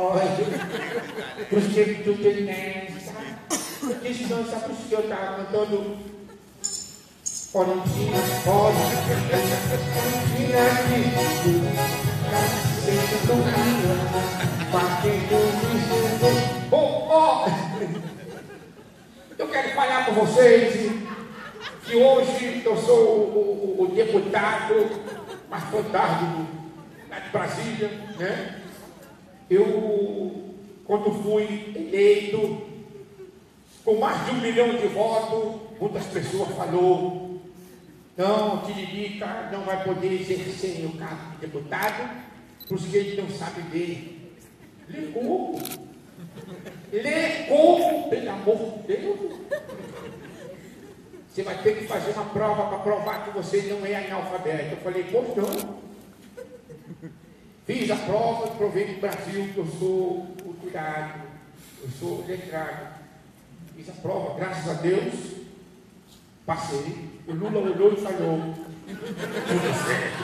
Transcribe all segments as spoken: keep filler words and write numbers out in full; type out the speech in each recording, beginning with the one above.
Por que tu tem nessa? Descansa pro senhor tá cantando. Corintinha, Corintinha, sempre domingo, batendo no bom, ó! Eu quero falar com vocês que hoje eu sou o, o, o deputado mais fantástico de Brasília, né? Eu, quando fui eleito, com mais de um milhão de votos, muitas pessoas falaram, não, o Tiririca não vai poder exercer o cargo de deputado, porque ele não sabe ler. Ler como? Ler como, pelo amor de Deus? Você vai ter que fazer uma prova para provar que você não é analfabeto. Eu falei, pois não. Fiz a prova e provei no Brasil que eu sou culturado, eu sou letrado. Fiz a prova, graças a Deus, passei. O Lula olhou e falou, tudo certo.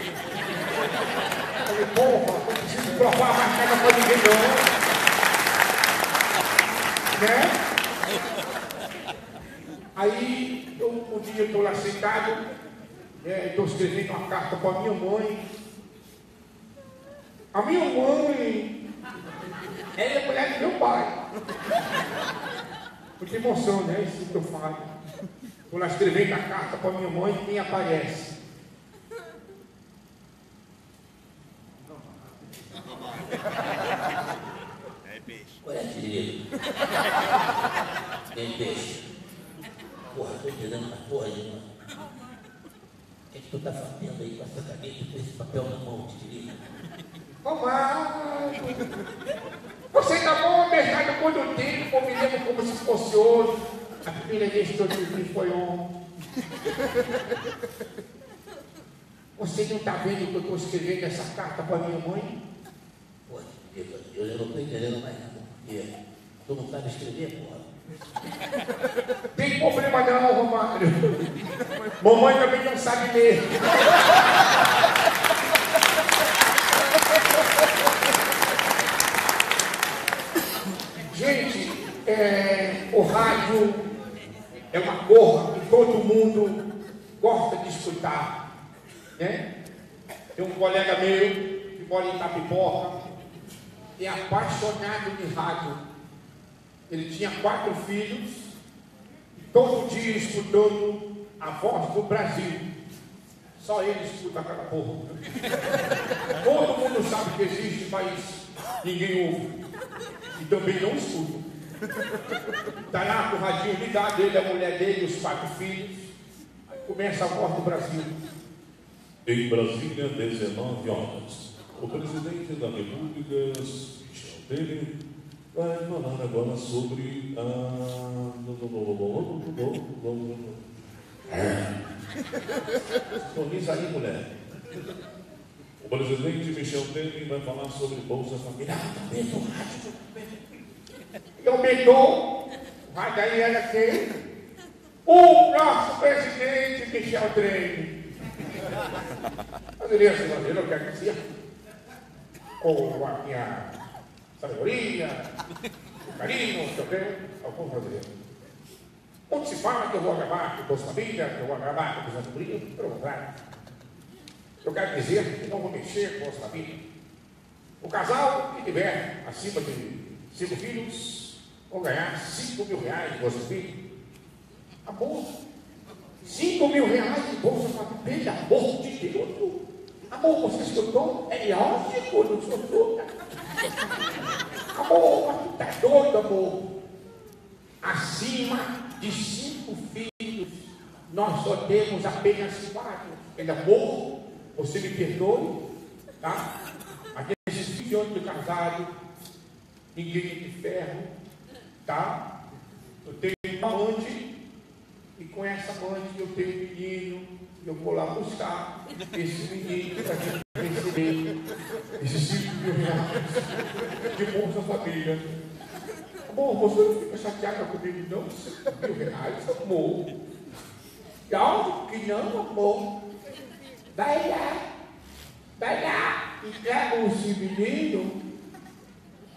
Eu falei, porra, não preciso provar mais nada para ninguém não. Né? Aí, eu, um dia eu estou lá sentado, estou é, escrevendo uma carta para a minha mãe. A minha mãe, ela é a mulher do meu pai. Muita emoção, né? Isso que eu falo. Estou lá escrevendo a carta para a minha mãe, quem aparece? É peixe. Olha, querido. Tem peixe. Porra, tô entendendo uma porra de mano. O que é que tu tá fazendo aí com essa caneta e com esse papel na mão, querido? Mamãe, você está bom mercado quando tempo, eu me lembro como se fosse hoje. A primeira vez que eu te vi foi ontem. Você não está vendo que eu estou escrevendo essa carta para minha mãe? Pô, eu já não estou entendendo mais nada. Porque tu não sabe escrever, porra. Tem problema não, Romário. Mamãe também não sabe ler. Gente, é, o rádio é uma cor que todo mundo gosta de escutar, né? Tem um colega meu que mora em Itapipoca, é apaixonado de rádio. Ele tinha quatro filhos, todo dia escutando a voz do Brasil. Só ele escuta aquela porra. Todo mundo sabe que existe, mas ninguém ouve. E também não escuta. Está lá com o radinho ligado, ele, a mulher dele, os quatro filhos. Aí começa a voz do Brasil. Em Brasília, dezenove horas. O presidente da República, Michel Temer, vai falar agora sobre a... Sorriso aí, mulher. O presidente Michel Temer vai falar sobre Bolsa Família. E aumentou, o rádio aí era quem? O nosso presidente Michel Temer. Poderia ser maneiro, eu quero dizer, com a minha sabedoria, o carinho, o também, alguns brasileiros. Onde se fala que eu vou acabar com Bolsa Família, que eu vou acabar com Bolsa Família, pelo contrário. Eu quero dizer que não vou mexer com Bolsa Família. O casal que tiver acima de cinco filhos vão ganhar cinco mil reais de Bolsa Família. Amor, cinco mil reais de Bolsa Família, pelo amor de Deus. Amor, você escutou? É lógico, não escutou? Amor, mas tu tá doido, amor? Acima de cinco filhos, nós só temos apenas quatro. Ele, amor, você me perdoe, tá? Mas esses vinte anos de casado, ninguém de ferro, tá? Eu tenho uma amante, e com essa amante eu tenho um menino, e eu vou lá buscar esse menino para gente receber esses cinco mil reais de Bolsa Família. Amor, você não fica chateada comigo, não? cinco mil reais, amor. Claro que não, amor. Vai lá, vai lá, entrega esse menino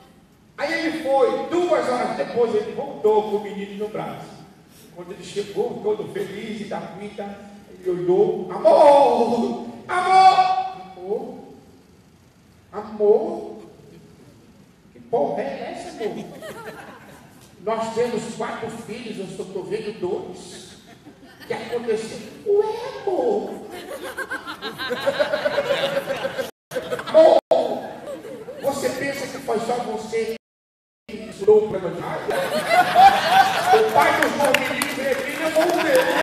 foi. Duas horas depois ele voltou com o menino no braço. Quando ele chegou, todo feliz e da vida, ele olhou. Amor! Amor! Amor? Amor? Que porra é essa, amor? Nós temos quatro filhos, eu só estou vendo dois. O que aconteceu? Ué, amor? Amor, você pensa que foi só você que estudou o problema de água? O pai dos meus meninos veio aqui e eu vou ver.